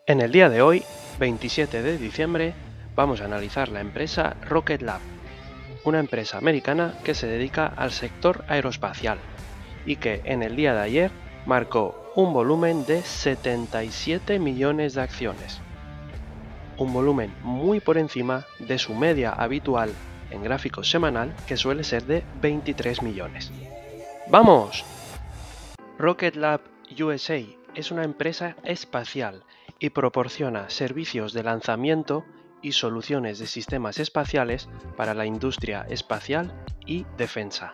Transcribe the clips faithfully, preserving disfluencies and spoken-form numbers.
En el día de hoy, veintisiete de diciembre, vamos a analizar la empresa Rocket Lab, una empresa americana que se dedica al sector aeroespacial y que en el día de ayer marcó un volumen de setenta y siete millones de acciones, un volumen muy por encima de su media habitual en gráfico semanal, que suele ser de veintitrés millones. ¡Vamos! Rocket Lab U S A es una empresa espacial y proporciona servicios de lanzamiento y soluciones de sistemas espaciales para la industria espacial y defensa.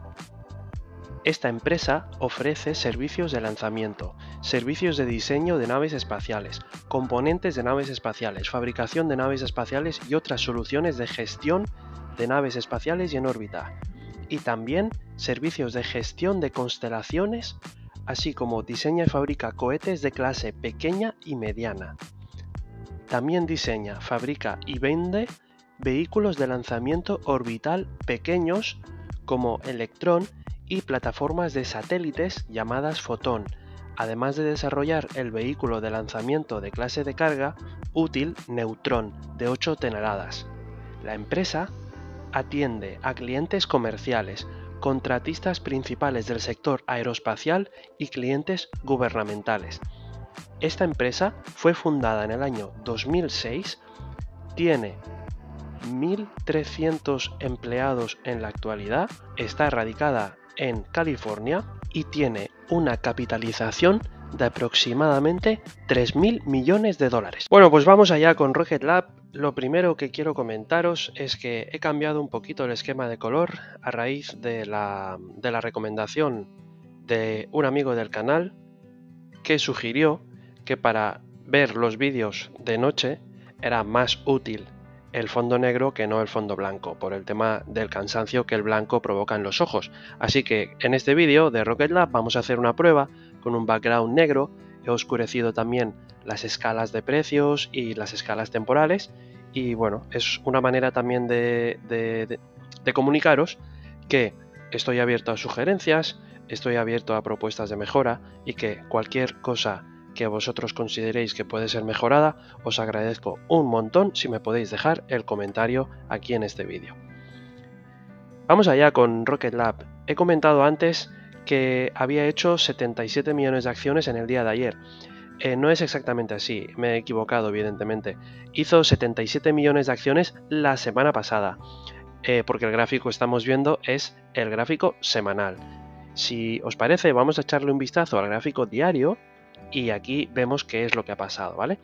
Esta empresa ofrece servicios de lanzamiento, servicios de diseño de naves espaciales, componentes de naves espaciales, fabricación de naves espaciales y otras soluciones de gestión de naves espaciales y en órbita, y también servicios de gestión de constelaciones, así como diseña y fabrica cohetes de clase pequeña y mediana. También diseña, fabrica y vende vehículos de lanzamiento orbital pequeños como Electron y plataformas de satélites llamadas Fotón, además de desarrollar el vehículo de lanzamiento de clase de carga útil Neutron de ocho toneladas. La empresa atiende a clientes comerciales, contratistas principales del sector aeroespacial y clientes gubernamentales. Esta empresa fue fundada en el año dos mil seis, tiene mil trescientos empleados en la actualidad, está radicada en California y tiene una capitalización de aproximadamente tres mil millones de dólares. Bueno, pues vamos allá con Rocket Lab. Lo primero que quiero comentaros es que he cambiado un poquito el esquema de color a raíz de la, de la recomendación de un amigo del canal que sugirió que para ver los vídeos de noche era más útil el fondo negro que no el fondo blanco, por el tema del cansancio que el blanco provoca en los ojos. Así que en este vídeo de Rocket Lab vamos a hacer una prueba con un background negro. He oscurecido también las escalas de precios y las escalas temporales, y bueno, es una manera también de, de, de, de comunicaros que estoy abierto a sugerencias, estoy abierto a propuestas de mejora, y que cualquier cosa que vosotros consideréis que puede ser mejorada, os agradezco un montón si me podéis dejar el comentario aquí en este vídeo. Vamos allá con Rocket Lab. He comentado antes que había hecho setenta y siete millones de acciones en el día de ayer. Eh, no es exactamente así, me he equivocado evidentemente. Hizo setenta y siete millones de acciones la semana pasada, eh, porque el gráfico que estamos viendo es el gráfico semanal. Si os parece, vamos a echarle un vistazo al gráfico diario y aquí vemos qué es lo que ha pasado, ¿vale?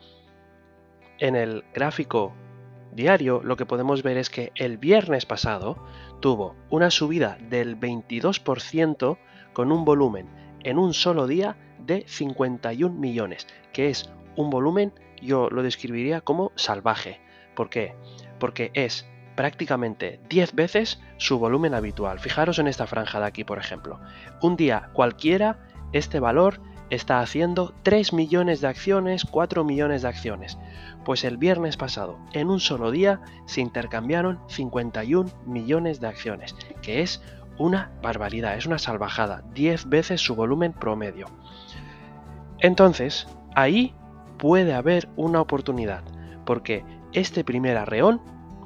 En el gráfico diario lo que podemos ver es que el viernes pasado tuvo una subida del veintidós por ciento con un volumen en un solo día de cincuenta y un millones, que es un volumen, yo lo describiría como salvaje. ¿Por qué? Porque es prácticamente diez veces su volumen habitual. Fijaros en esta franja de aquí, por ejemplo. Un día cualquiera, este valor está haciendo tres millones de acciones, cuatro millones de acciones. Pues el viernes pasado, en un solo día, se intercambiaron cincuenta y un millones de acciones, que es una barbaridad, es una salvajada, diez veces su volumen promedio. Entonces, ahí puede haber una oportunidad, porque este primer arreón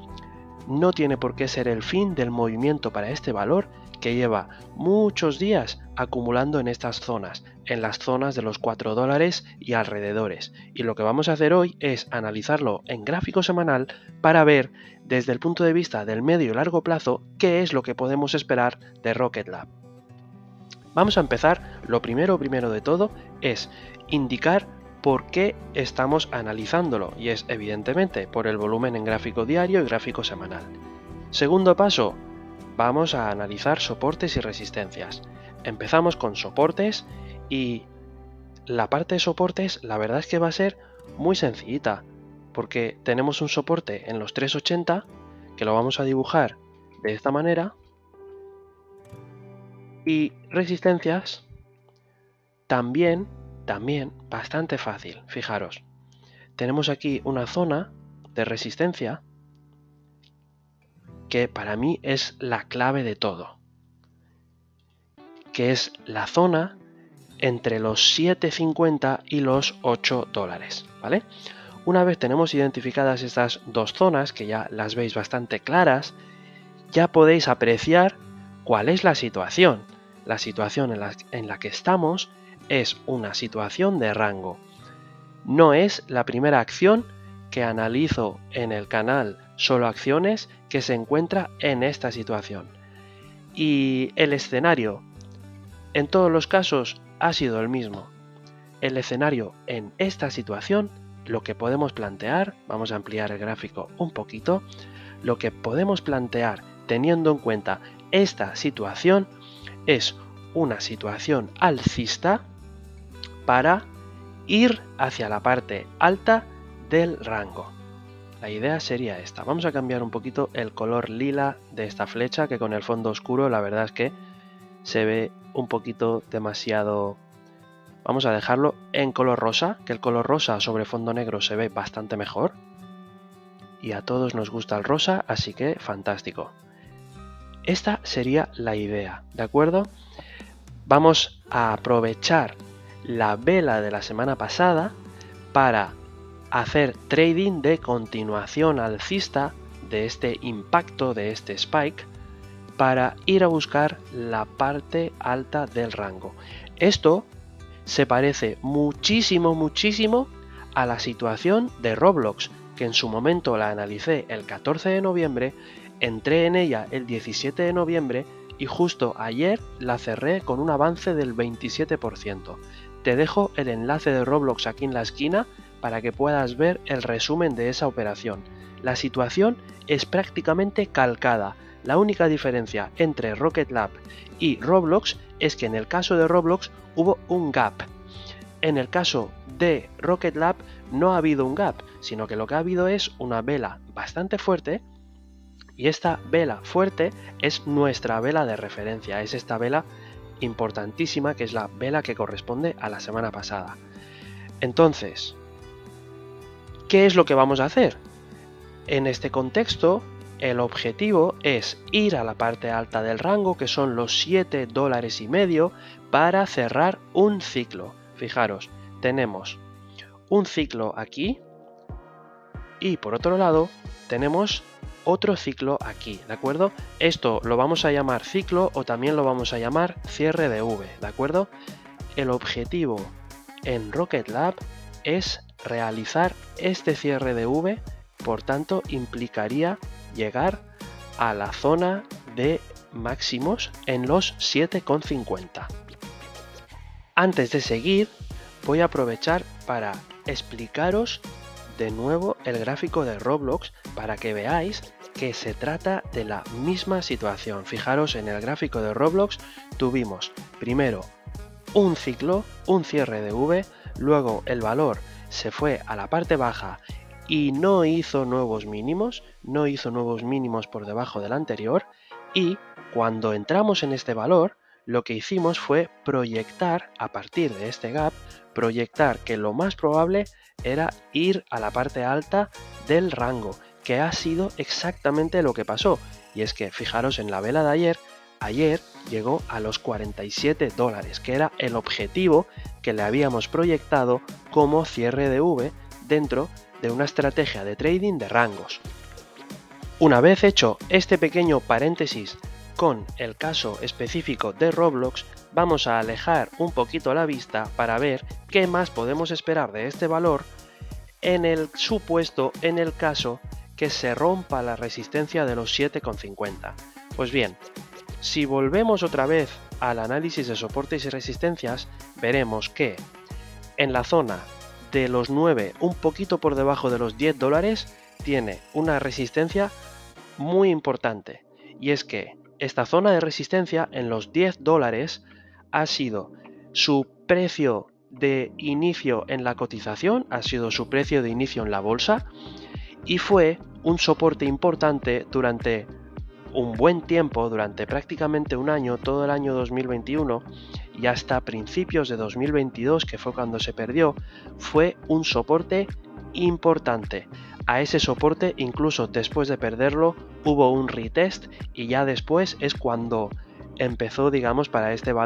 no tiene por qué ser el fin del movimiento para este valor, que lleva muchos días acumulando en estas zonas, en las zonas de los cuatro dólares y alrededores. Y lo que vamos a hacer hoy es analizarlo en gráfico semanal para ver desde el punto de vista del medio y largo plazo qué es lo que podemos esperar de Rocket Lab. Vamos a empezar, lo primero primero de todo es indicar por qué estamos analizándolo, y es evidentemente por el volumen en gráfico diario y gráfico semanal. Segundo paso, vamos a analizar soportes y resistencias. Empezamos con soportes, y la parte de soportes la verdad es que va a ser muy sencillita, porque tenemos un soporte en los tres ochenta que lo vamos a dibujar de esta manera, y resistencias también, también bastante fácil. Fijaros, tenemos aquí una zona de resistencia que para mí es la clave de todo, que es la zona entre los siete cincuenta y los ocho dólares, ¿vale? Una vez tenemos identificadas estas dos zonas, que ya las veis bastante claras, ya podéis apreciar cuál es la situación. La situación en la, en la que estamos es una situación de rango. No es la primera acción que analizo en el canal Solo Acciones que se encuentra en esta situación. Y el escenario en todos los casos ha sido el mismo. El escenario en esta situación, lo que podemos plantear, vamos a ampliar el gráfico un poquito, lo que podemos plantear teniendo en cuenta esta situación es una situación alcista para ir hacia la parte alta del rango. La idea sería esta. Vamos a cambiar un poquito el color lila de esta flecha, que con el fondo oscuro la verdad es que se ve un poquito demasiado. Vamos a dejarlo en color rosa, que el color rosa sobre fondo negro se ve bastante mejor. Y a todos nos gusta el rosa, así que fantástico. Esta sería la idea, ¿de acuerdo? Vamos a aprovechar la vela de la semana pasada para hacer trading de continuación alcista de este impacto, de este spike, para ir a buscar la parte alta del rango. Esto se parece muchísimo, muchísimo a la situación de Roblox, que en su momento la analicé el catorce de noviembre, entré en ella el diecisiete de noviembre y justo ayer la cerré con un avance del veintisiete por ciento. Te dejo el enlace de Roblox aquí en la esquina para que puedas ver el resumen de esa operación. La situación es prácticamente calcada. La única diferencia entre Rocket Lab y Roblox es que en el caso de Roblox hubo un gap. En el caso de Rocket Lab no ha habido un gap, sino que lo que ha habido es una vela bastante fuerte, y esta vela fuerte es nuestra vela de referencia, es esta vela importantísima que es la vela que corresponde a la semana pasada. Entonces, ¿qué es lo que vamos a hacer? En este contexto, el objetivo es ir a la parte alta del rango, que son los siete dólares y medio, para cerrar un ciclo. Fijaros, tenemos un ciclo aquí y por otro lado tenemos otro ciclo aquí, ¿de acuerdo? Esto lo vamos a llamar ciclo o también lo vamos a llamar cierre de V, ¿de acuerdo? El objetivo en Rocket Lab es realizar este cierre de V, por tanto implicaría llegar a la zona de máximos en los siete coma cincuenta. Antes de seguir, voy a aprovechar para explicaros de nuevo el gráfico de Roblox para que veáis que se trata de la misma situación. Fijaros, en el gráfico de Roblox tuvimos primero un ciclo, un cierre de V, luego el valor se fue a la parte baja y no hizo nuevos mínimos, no hizo nuevos mínimos por debajo del anterior, y cuando entramos en este valor, lo que hicimos fue proyectar, a partir de este gap, proyectar que lo más probable era ir a la parte alta del rango, que ha sido exactamente lo que pasó. Y es que fijaros en la vela de ayer, ayer llegó a los cuarenta y siete dólares, que era el objetivo que le habíamos proyectado como cierre de V dentro de una estrategia de trading de rangos. Una vez hecho este pequeño paréntesis con el caso específico de Roblox, vamos a alejar un poquito la vista para ver qué más podemos esperar de este valor en el supuesto, en el caso que se rompa la resistencia de los siete coma cincuenta. Pues bien, si volvemos otra vez al análisis de soportes y resistencias, veremos que en la zona de los nueve, un poquito por debajo de los diez dólares, tiene una resistencia muy importante, y es que esta zona de resistencia en los diez dólares ha sido su precio de inicio en la cotización, ha sido su precio de inicio en la bolsa, y fue un soporte importante durante un buen tiempo, durante prácticamente un año, todo el año dos mil veintiuno y hasta principios de dos mil veintidós, que fue cuando se perdió, fue un soporte importante. A ese soporte, incluso después de perderlo, hubo un retest y ya después es cuando empezó, digamos, para este valor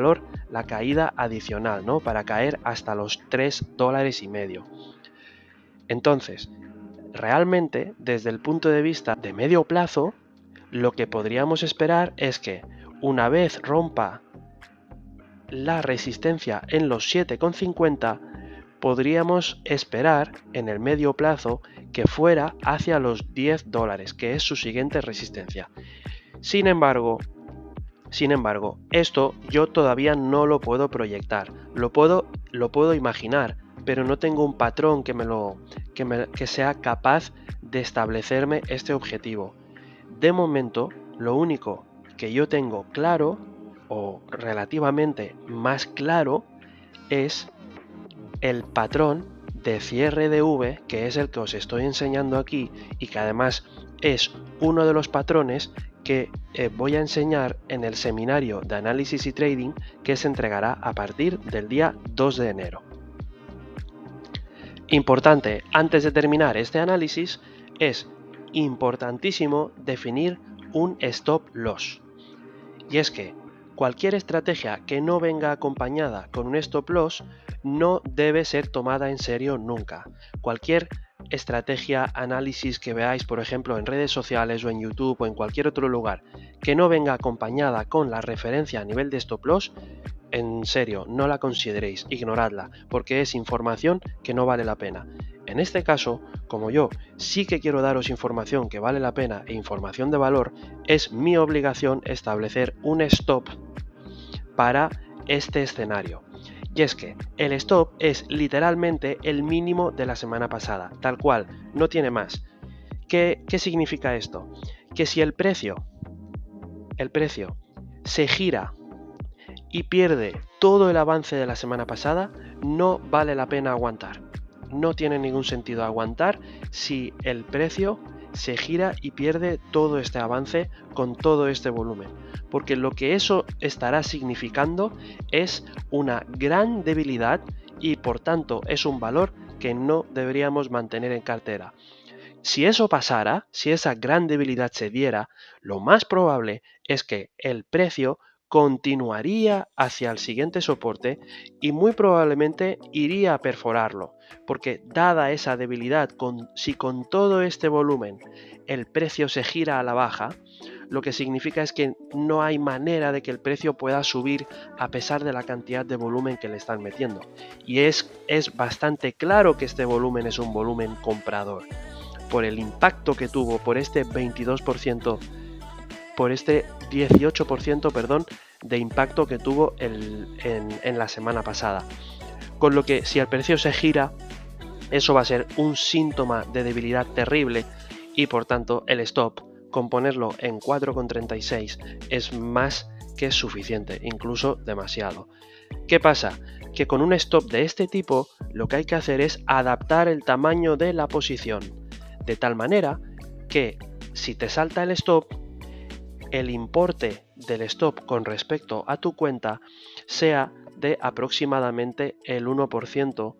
la caída adicional, ¿no? Para caer hasta los tres dólares y medio. Entonces, realmente, desde el punto de vista de medio plazo, lo que podríamos esperar es que una vez rompa la resistencia en los siete con cincuenta, podríamos esperar en el medio plazo que fuera hacia los diez dólares, que es su siguiente resistencia. Sin embargo, sin embargo, esto yo todavía no lo puedo proyectar, lo puedo, lo puedo imaginar, pero no tengo un patrón que, me lo, que, me, que sea capaz de establecerme este objetivo. De momento, lo único que yo tengo claro, o relativamente más claro, es el patrón de cierre de V, que es el que os estoy enseñando aquí y que además es uno de los patrones que eh, voy a enseñar en el seminario de análisis y trading que se entregará a partir del día dos de enero. Importante, antes de terminar este análisis, es importantísimo definir un stop loss. Y es que cualquier estrategia que no venga acompañada con un stop loss no debe ser tomada en serio nunca. Cualquier estrategia, análisis que veáis, por ejemplo, en redes sociales o en YouTube o en cualquier otro lugar, que no venga acompañada con la referencia a nivel de stop loss, en serio, no la consideréis, ignoradla, porque es información que no vale la pena. En este caso, como yo sí que quiero daros información que vale la pena e información de valor, es mi obligación establecer un stop para este escenario. Y es que el stop es literalmente el mínimo de la semana pasada, tal cual, no tiene más. ¿Qué, qué significa esto? Que si el precio, el precio se gira y pierde todo el avance de la semana pasada, no vale la pena aguantar. No tiene ningún sentido aguantar si el precio se gira y pierde todo este avance con todo este volumen, porque lo que eso estará significando es una gran debilidad y por tanto es un valor que no deberíamos mantener en cartera. Si eso pasara, si esa gran debilidad se diera, lo más probable es que el precio continuaría hacia el siguiente soporte y muy probablemente iría a perforarlo, porque dada esa debilidad, con, si con todo este volumen el precio se gira a la baja, lo que significa es que no hay manera de que el precio pueda subir a pesar de la cantidad de volumen que le están metiendo. Y es, es bastante claro que este volumen es un volumen comprador, por el impacto que tuvo, por este veintidós por ciento, por este dieciocho por ciento, perdón, de impacto que tuvo el, en, en la semana pasada. Con lo que si el precio se gira, eso va a ser un síntoma de debilidad terrible y por tanto el stop, con ponerlo en cuatro con treinta y seis, es más que suficiente, incluso demasiado. ¿Qué pasa? Que con un stop de este tipo lo que hay que hacer es adaptar el tamaño de la posición, de tal manera que si te salta el stop, el importe del stop con respecto a tu cuenta sea de aproximadamente el uno por ciento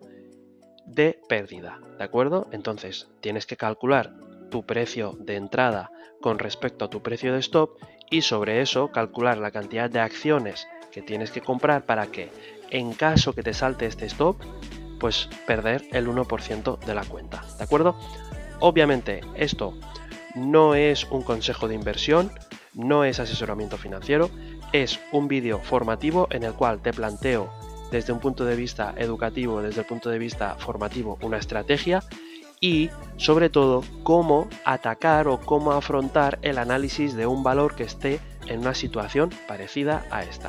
de pérdida, ¿de acuerdo? Entonces tienes que calcular tu precio de entrada con respecto a tu precio de stop y sobre eso calcular la cantidad de acciones que tienes que comprar para que en caso que te salte este stop, pues perder el uno por ciento de la cuenta, ¿de acuerdo? Obviamente esto no es un consejo de inversión, no es asesoramiento financiero, es un vídeo formativo en el cual te planteo desde un punto de vista educativo, desde el punto de vista formativo, una estrategia y sobre todo cómo atacar o cómo afrontar el análisis de un valor que esté en una situación parecida a esta.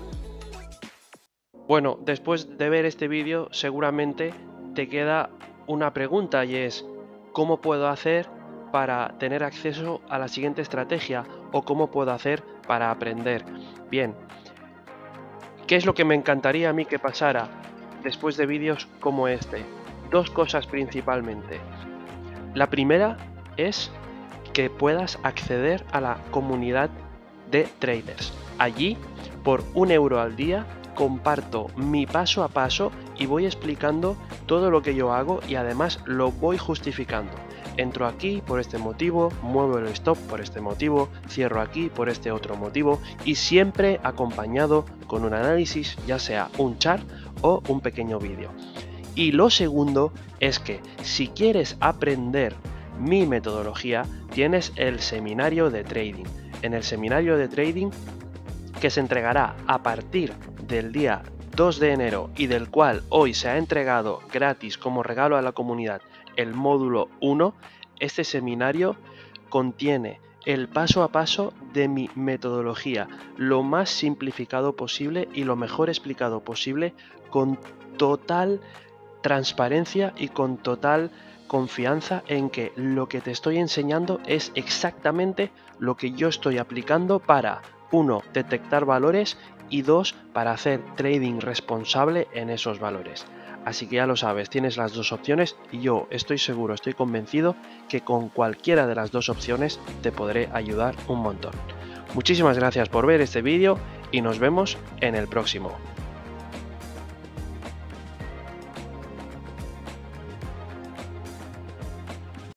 Bueno, después de ver este vídeo seguramente te queda una pregunta y es ¿cómo puedo hacer para tener acceso a la siguiente estrategia o cómo puedo hacer para aprender? Bien, ¿qué es lo que me encantaría a mí que pasara después de vídeos como este? Dos cosas principalmente. La primera es que puedas acceder a la comunidad de traders. Allí, por un euro al día, comparto mi paso a paso y voy explicando todo lo que yo hago y además lo voy justificando. Entro aquí por este motivo, muevo el stop por este motivo, cierro aquí por este otro motivo y siempre acompañado con un análisis, ya sea un chart o un pequeño vídeo. Y lo segundo es que si quieres aprender mi metodología, tienes el seminario de trading. En el seminario de trading, que se entregará a partir del día dos de enero y del cual hoy se ha entregado gratis como regalo a la comunidad el módulo uno, este seminario contiene el paso a paso de mi metodología, lo más simplificado posible y lo mejor explicado posible, con total transparencia y con total confianza en que lo que te estoy enseñando es exactamente lo que yo estoy aplicando para, uno, detectar valores y dos, para hacer trading responsable en esos valores. Así que ya lo sabes, tienes las dos opciones y yo estoy seguro, estoy convencido que con cualquiera de las dos opciones te podré ayudar un montón. Muchísimas gracias por ver este vídeo y nos vemos en el próximo.